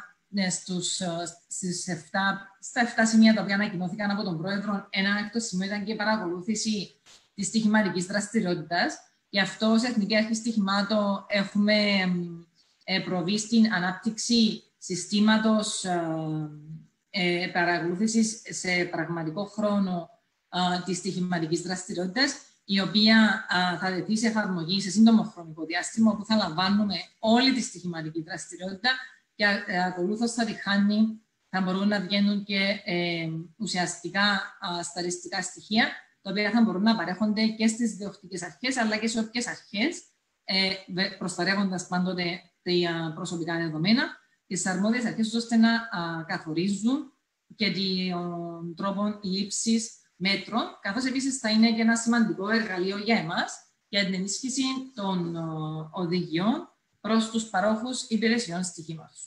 στα 7 σημεία τα οποία ανακοινώθηκαν από τον Πρόεδρο, ένα έκτο σημείο ήταν και η παρακολούθηση της στοιχηματικής δραστηριότητας. Γι' αυτό σε Εθνική Αρχή Στοιχημάτων έχουμε προβεί στην ανάπτυξη συστήματος παρακολούθησης σε πραγματικό χρόνο της στοιχηματικής δραστηριότητας, η οποία θα τεθεί σε εφαρμογή σε σύντομο χρονικό διάστημα, όπου θα λαμβάνουμε όλη τη στοιχηματική δραστηριότητα και ακολούθως θα μπορούν να βγαίνουν και ουσιαστικά στατιστικά στοιχεία, τα οποία θα μπορούν να παρέχονται και στις διοκτικές αρχές, αλλά και σε όποιες αρχές, προστατεύοντας πάντοτε τα προσωπικά δεδομένα και στις αρμόδιες αρχές, ώστε να καθορίζουν και τον τρόπο λήψης μέτρων, καθώς επίσης θα είναι και ένα σημαντικό εργαλείο για εμάς για την ενίσχυση των οδηγιών προς τους παρόχους υπηρεσιών στοιχήματος.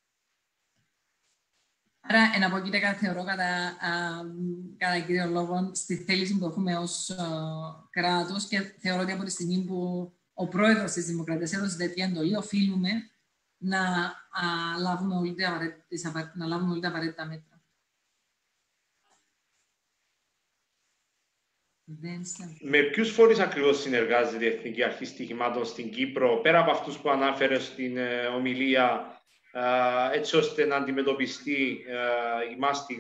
Άρα, εναποκείται θεωρώ κατά κύριο λόγο στη θέληση που έχουμε ως κράτος, και θεωρώ ότι από τη στιγμή που ο πρόεδρος της Δημοκρατίας έδωσε τέτοια εντολή, οφείλουμε να λάβουμε όλοι τα απαραίτητα μέτρα. Με ποιους φορείς ακριβώς συνεργάζεται η Εθνική Αρχή Στοιχημάτων στην Κύπρο, πέρα από αυτούς που ανάφερε στην ομιλία, έτσι ώστε να αντιμετωπιστεί η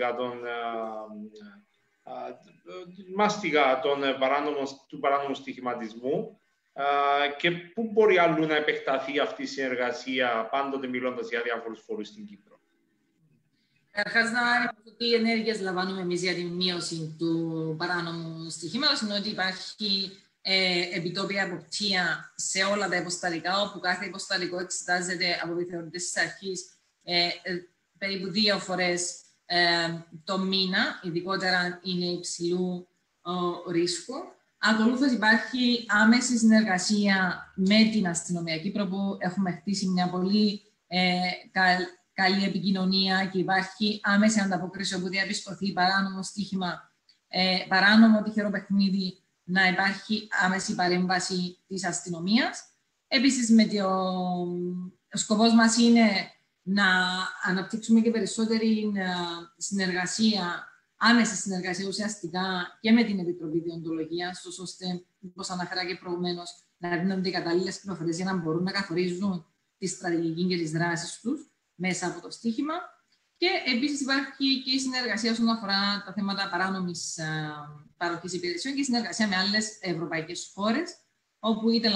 μάστιγα του παράνομου στοιχηματισμού και πού μπορεί αλλού να επεκταθεί αυτή η συνεργασία, πάντοτε μιλώντας για διάφορους φορείς στην Κύπρο. Καταρχάς, να πω τι ενέργειες λαμβάνουμε εμείς για τη μείωση του παράνομου στοιχήματος, είναι ότι υπάρχει επιτόπια εποπτεία σε όλα τα υποστατικά, όπου κάθε υποστατικό εξετάζεται από επιθεωρητές της αρχής περίπου 2 φορές το μήνα, ειδικότερα είναι υψηλού ρίσκου. Ακολούθως υπάρχει άμεση συνεργασία με την αστυνομία Κύπρο, που έχουμε χτίσει μια πολύ καλή επικοινωνία και υπάρχει άμεση ανταπόκριση όπου διαπιστωθεί παράνομο στοίχημα, παράνομο τυχερό παιχνίδι, να υπάρχει άμεση παρέμβαση της αστυνομίας. Επίσης, ο σκοπός μας είναι να αναπτύξουμε και περισσότερη συνεργασία, άμεση συνεργασία ουσιαστικά και με την Επιτροπή Διοντολογίας, ώστε, όπως αναφέρα και προηγουμένως, να δίνονται οι κατάλληλες πληροφορίες για να μπορούν να καθορίζουν τη στρατηγική και τις δράσεις τους μέσα από το στοίχημα. Και επίσης υπάρχει και η συνεργασία όσον αφορά τα θέματα παράνομης παροχής υπηρεσιών και συνεργασία με άλλες ευρωπαϊκές χώρες, όπου είτε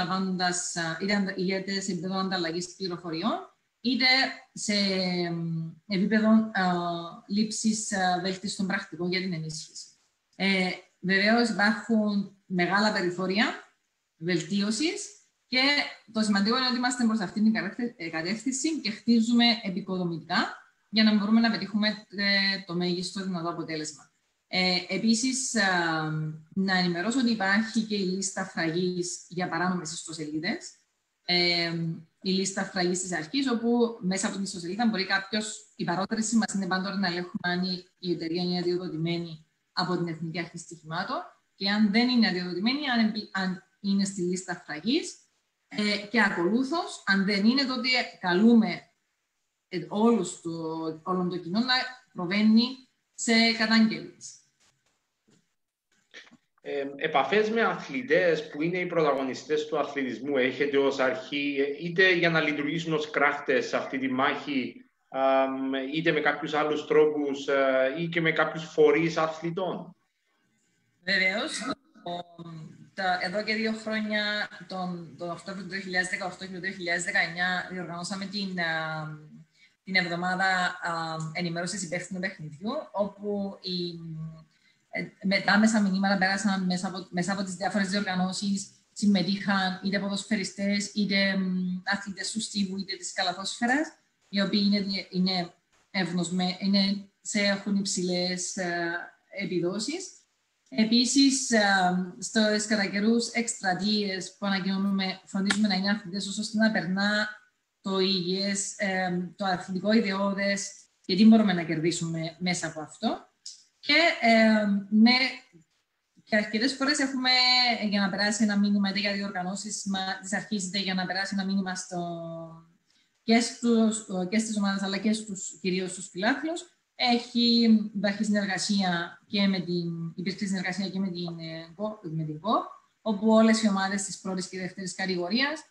σε επίπεδο ανταλλαγής πληροφοριών, είτε σε επίπεδο λήψης βέλτιστων πρακτικών για την ενίσχυση. Βεβαίως, υπάρχουν μεγάλα περιθώρια βελτίωσης και το σημαντικό είναι ότι είμαστε προς αυτήν την κατεύθυνση και χτίζουμε επικοδομητικά για να μπορούμε να πετύχουμε το μέγιστο δυνατό αποτέλεσμα. Επίσης, να ενημερώσω ότι υπάρχει και η λίστα φραγής για παράνομες ιστοσελίδες. Η λίστα φραγής της αρχής, όπου μέσα από την ιστοσελίδα μπορεί κάποιος, η παρότερη σημασία είναι πάντοτε να ελέγχουμε αν η εταιρεία είναι αδειοδοτημένη από την Εθνική Αρχή Στοιχημάτων και αν δεν είναι αδειοδοτημένη, αν είναι στη λίστα φραγής. Και ακολούθως, αν δεν είναι, τότε καλούμε όλων το κοινό να προβαίνει σε καταγγελίες. Επαφές με αθλητές που είναι οι πρωταγωνιστές του αθλητισμού έχετε ως αρχή, είτε για να λειτουργήσουν ως κράχτες σε αυτή τη μάχη, είτε με κάποιους άλλους τρόπους ή και με κάποιους φορείς αθλητών? Βεβαίως. Εδώ και 2 χρόνια, τον Οκτώβριο του 2018 και του 2019, διοργανώσαμε την εβδομάδα ενημέρωσης υπεύθυνου παιχνιδιού, όπου τα άμεσα μηνύματα πέρασαν μέσα από τις διάφορες διοργανώσεις, συμμετείχαν είτε ποδοσφαιριστές, είτε αθλητές του στίβου, είτε της καλαθόσφαιρας, οι οποίοι έχουν υψηλές επιδόσεις. Επίσης, στις κατά καιρούς εκστρατείες που ανακοινώνουμε, φροντίζουμε να είναι αθλητές ώστε να περνά το υγιές, το αθλητικό ιδεώδες και τι μπορούμε να κερδίσουμε μέσα από αυτό. Και αρκετές φορές έχουμε, για να περάσει ένα μήνυμα είτε για διοργανώσεις της αρχής, είτε για να περάσει ένα μήνυμα και στις ομάδες αλλά και κυρίως στους φιλάθλους, υπάρχει συνεργασία και υπήρξε συνεργασία και με την ΚΟ, όπου όλες οι ομάδες της πρώτης και δεύτερης κατηγορίας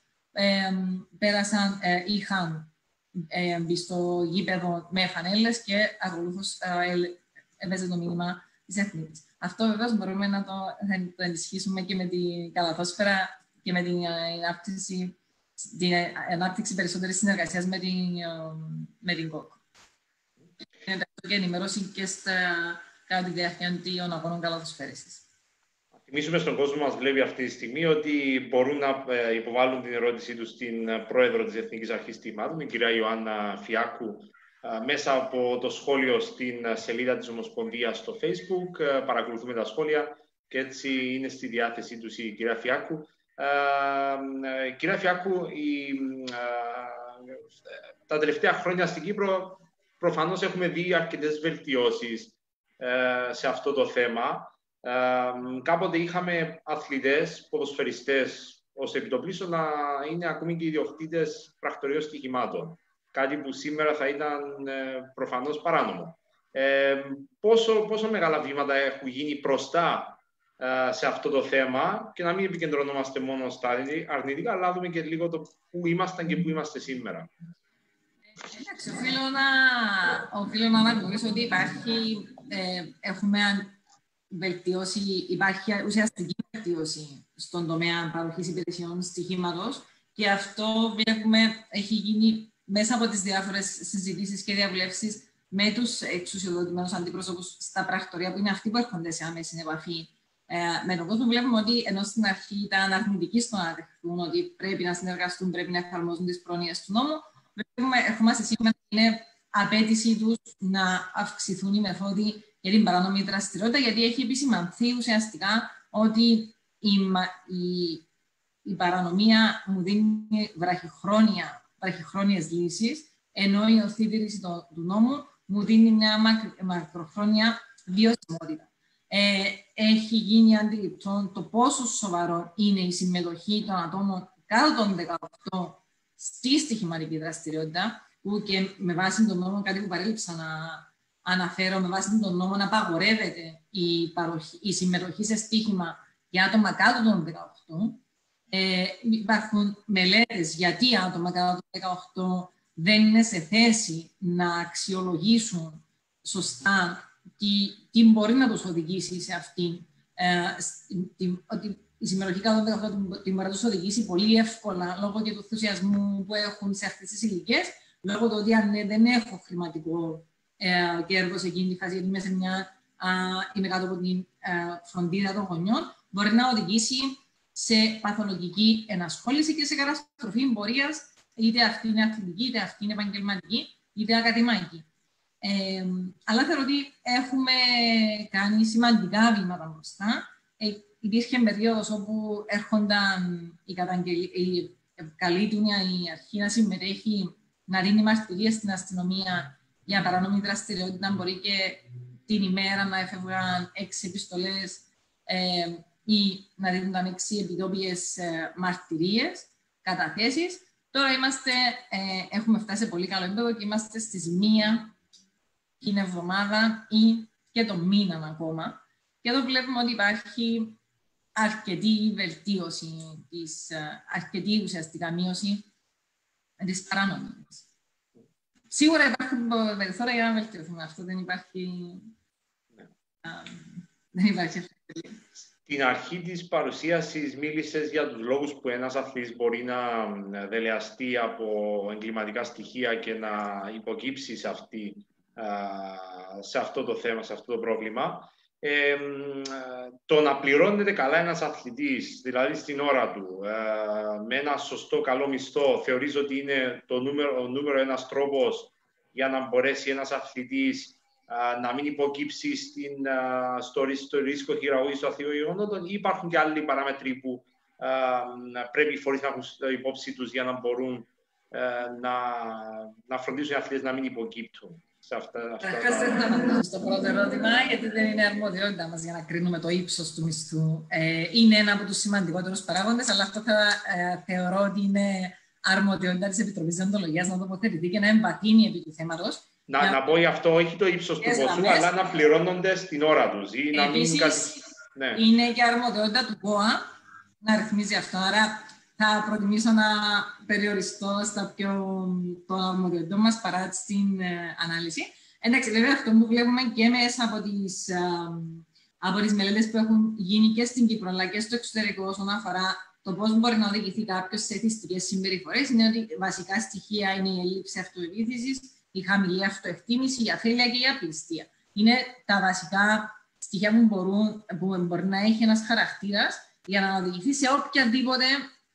είχαν μπει στο γήπεδο με φανέλες και ακολούθως έπαιζε το μήνυμα της Εθνικής. Αυτό βεβαίως μπορούμε να το ενισχύσουμε και με την καλαθόσφαιρα και με την ανάπτυξη περισσότερης συνεργασίας με την ΚΟΚ. Και ενημερώσει και κατά τη διάρκεια των αγώνων καλαθοσφαίρισης. Θυμίσουμε στον κόσμο που μας βλέπει αυτή τη στιγμή ότι μπορούν να υποβάλουν την ερώτησή τους στην πρόεδρο της Εθνικής Αρχής Στοιχημάτων, την κυρία Ιωάννα Φιάκου, μέσα από το σχόλιο στην σελίδα της Ομοσπονδίας στο Facebook. Παρακολουθούμε τα σχόλια και έτσι είναι στη διάθεσή τους η κυρία Φιάκου. Κυρία Φιάκου, τα τελευταία χρόνια στην Κύπρο προφανώς έχουμε δει αρκετές βελτιώσεις σε αυτό το θέμα. Κάποτε είχαμε αθλητές, ποδοσφαιριστές ως επιτοπλίστων να είναι ακόμη και ιδιοκτήτες πρακτορείων στοιχημάτων. Κάτι που σήμερα θα ήταν προφανώς παράνομο. Πόσο μεγάλα βήματα έχουν γίνει μπροστά σε αυτό το θέμα και να μην επικεντρωνόμαστε μόνο στα αρνητικά, αλλά δούμε και λίγο το πού ήμασταν και πού είμαστε σήμερα. Εντάξει, οφείλω να αναγνωρίσω ότι έχουμε βελτιώσει, υπάρχει ουσιαστική βελτίωση στον τομέα παροχής υπηρεσιών στοιχήματος και αυτό βλέπουμε έχει γίνει μέσα από τις διάφορες συζητήσεις και διαβουλεύσεις με τους εξουσιοδοτημένους αντιπρόσωπους στα πρακτορία, που είναι αυτοί που έρχονται σε άμεση επαφή με τον κόσμο. Βλέπουμε ότι ενώ στην αρχή ήταν αρνητικοί στο να δεχτούν ότι πρέπει να συνεργαστούν, πρέπει να εφαρμόζουν τις πρόνοιες του νόμου, ερχόμαστε σήμερα είναι απέτησή τους να αυξηθούν οι μεθόδοι για την παράνομη δραστηριότητα, γιατί έχει επισημανθεί ουσιαστικά ότι η παρανομία μου δίνει βραχυχρόνιες λύσεις, ενώ η ορθή τήρηση του νόμου μου δίνει μια μακροχρόνια βιωσιμότητα. Έχει γίνει αντιληπτό το πόσο σοβαρό είναι η συμμετοχή των ατόμων κάτω των 18 στη στοιχηματική δραστηριότητα, που και με βάση τον νόμο, κάτι που παρέλειψα να αναφέρω, με βάση τον νόμο να απαγορεύεται η συμμετοχή σε στοίχημα για άτομα κάτω των 18. Υπάρχουν μελέτες γιατί άτομα κάτω των 18 δεν είναι σε θέση να αξιολογήσουν σωστά τι μπορεί να τους οδηγήσει σε αυτήν. Ότι η συμμετοχή κάτω των 18 την μπορεί να τους οδηγήσει πολύ εύκολα λόγω και του ενθουσιασμού που έχουν σε αυτές τις ηλικίες, λόγω του ότι αν δεν έχω χρηματικό κέρδος εκείνη τη φάση, γιατί είμαι κάτω από την φροντίδα των γονιών, μπορεί να οδηγήσει σε παθολογική ενασχόληση και σε καταστροφή πορείας, είτε αυτή είναι αθλητική, είτε αυτή είναι επαγγελματική, είτε ακαδημαϊκή. Αλλά θεωρώ ότι έχουμε κάνει σημαντικά βήματα μπροστά. Υπήρχε περίοδος όπου έρχονταν καλήτουν η αρχή να συμμετέχει, να δίνει μαρτυρίες στην αστυνομία για παράνομη δραστηριότητα. Μπορεί και την ημέρα να έφευγαν 6 επιστολές ή να δίνονταν 6 επιτόπιες μαρτυρίες, καταθέσεις. Τώρα έχουμε φτάσει σε πολύ καλό επίπεδο και είμαστε στις 1 την εβδομάδα ή και τον μήνα ακόμα. Και εδώ βλέπουμε ότι υπάρχει αρκετή βελτίωση, αρκετή ουσιαστικά μείωση της παρανομίας. Σίγουρα υπάρχουν περιθώρια για να βελτιωθούμε. Αυτό δεν υπάρχει. Δεν υπάρχει ευκαιρία. Στην αρχή της παρουσίασης μίλησες για τους λόγους που ένας αθλητής μπορεί να δελεαστεί από εγκληματικά στοιχεία και να υποκύψει σε αυτό το θέμα, σε αυτό το πρόβλημα. Το να πληρώνεται καλά ένας αθλητής, δηλαδή στην ώρα του, με ένα σωστό καλό μισθό, θεωρείς ότι είναι ο νούμερο ένας τρόπος για να μπορέσει ένας αθλητής να μην υποκύψει στο ρίσκο χειραγωγής του αθλητικού γεγονότων, ή υπάρχουν και άλλοι παράμετροι που πρέπει οι φορείς να έχουν υπόψη τους για να μπορούν να φροντίσουν οι αθλητές να μην υποκύπτουν? Καταρχάς δεν θα απαντήσω στο πρώτο ερώτημα, γιατί δεν είναι αρμοδιότητα μας για να κρίνουμε το ύψος του μισθού. Είναι ένα από τους σημαντικότερους παράγοντες, αλλά αυτό θεωρώ ότι είναι αρμοδιότητα της Επιτροπής Δεοντολογίας να τοποθετηθεί και να εμπαθύνει επί του θέματος. Να πω γι' αυτό, όχι το ύψος του ποσού, αλλά να πληρώνονται στην ώρα τους. Επίσης, είναι και αρμοδιότητα του ΚΟΑ να ρυθμίζει αυτό. Άρα, θα προτιμήσω να περιοριστώ στα των αρμοδιοτήτων μας παρά στην ανάλυση. Εντάξει, βέβαια, αυτό που βλέπουμε και μέσα από τις μελέτες που έχουν γίνει και στην Κύπρο, αλλά και στο εξωτερικό, όσον αφορά το πώς μπορεί να οδηγηθεί κάποιος σε θυστικές συμπεριφορές, είναι ότι βασικά στοιχεία είναι η έλλειψη αυτοεπίθεσης, η χαμηλή αυτοεκτίμηση, η αφέλεια και η απληστία. Είναι τα βασικά στοιχεία που μπορεί να έχει ένας χαρακτήρας για να οδηγηθεί σε οποιαδήποτε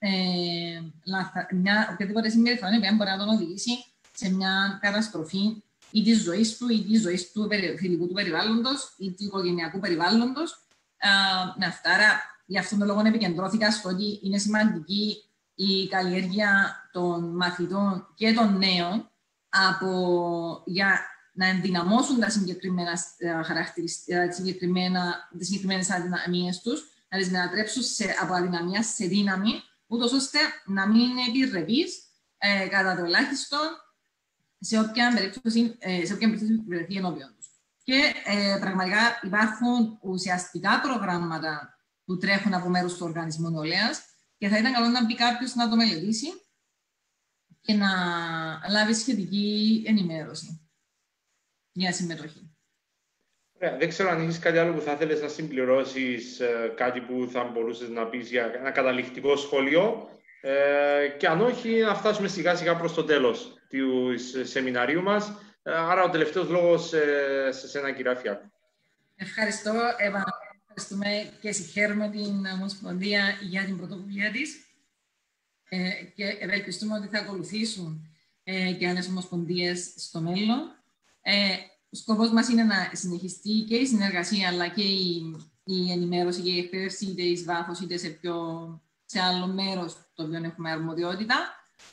συμπεριφορά που μπορεί να τον οδηγήσει σε μια καταστροφή ή της ζωής του ή της ζωής του φιλικού του περιβάλλοντος ή του οικογενειακού περιβάλλοντος. Άρα, γι' αυτόν τον λόγο επικεντρώθηκα στο ότι είναι σημαντική η καλλιέργεια των μαθητών και των νέων για να ενδυναμώσουν τα συγκεκριμένα χαρακτηριστικά, τις συγκεκριμένες αδυναμίες τους, να τις μετατρέψουν από αδυναμία σε δύναμη, ούτως ώστε να μην είναι επιρρεπείς κατά το ελάχιστο σε όποια περίπτωση βρεθεί ενώπιον τους. Και πραγματικά υπάρχουν ουσιαστικά προγράμματα που τρέχουν από μέρους του Οργανισμού Νεολαίας και θα ήταν καλό να μπει κάποιος να το μελετήσει και να λάβει σχετική ενημέρωση για συμμετοχή. Δεν ξέρω αν έχεις κάτι άλλο που θα ήθελες να συμπληρώσεις, κάτι που θα μπορούσες να πεις για ένα καταληκτικό σχόλιο, και αν όχι, να φτάσουμε σιγά σιγά προς το τέλος του σεμιναρίου μας. Άρα ο τελευταίος λόγος σε σένα, κυρία Φιάκου. Ευχαριστώ. Ευχαριστούμε και συγχαίρουμε την Ομοσπονδία για την πρωτοβουλία της και ευελπιστούμε ότι θα ακολουθήσουν και άλλες ομοσπονδίες στο μέλλον. Ο σκοπός μας είναι να συνεχιστεί και η συνεργασία αλλά και η ενημέρωση και η εκπαίδευση είτε εις βάθος είτε σε άλλο μέρος το οποίο έχουμε αρμοδιότητα.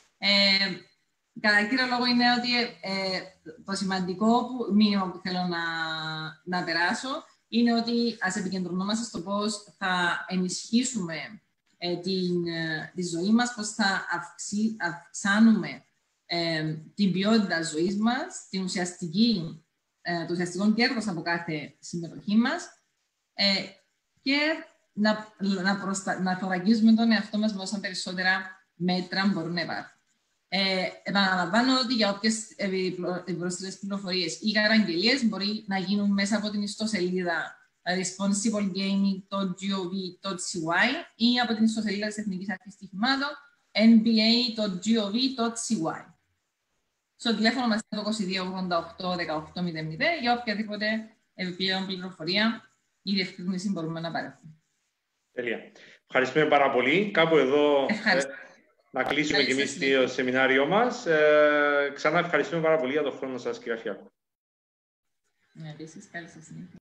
Κατά κύριο λόγο είναι ότι το σημαντικό μήνυμα που θέλω να περάσω είναι ότι ας επικεντρωνόμαστε στο πώς θα ενισχύσουμε τη ζωή μας, πώς θα αυξάνουμε την ποιότητα ζωής μας, το ουσιαστικό κέρδος από κάθε συμμετοχή μας και να θωρακίζουμε τον εαυτό μας με όσα περισσότερα μέτρα μπορούν να υπάρχουν. Επαναλαμβάνω ότι για όποιες επιπρόσθετες πληροφορίες ή καταγγελίες μπορεί να γίνουν μέσα από την ιστοσελίδα responsiblegaming.gov.cy ή από την ιστοσελίδα της Εθνικής Αρχής Στοιχημάτων nba.gov.cy. Στο τηλέφωνο μας είναι το 2288 1800 για οποιαδήποτε επιπλέον πληροφορία ή διευκρίνηση μπορούμε να παρέχουμε. Τέλεια. Ευχαριστούμε πάρα πολύ. Κάπου εδώ να κλείσουμε και εμείς το σεμινάριό μας. Ξανά ευχαριστούμε πάρα πολύ για τον χρόνο σας, κυρία Φιάκου. Επίσης, καλή σας συνέχεια.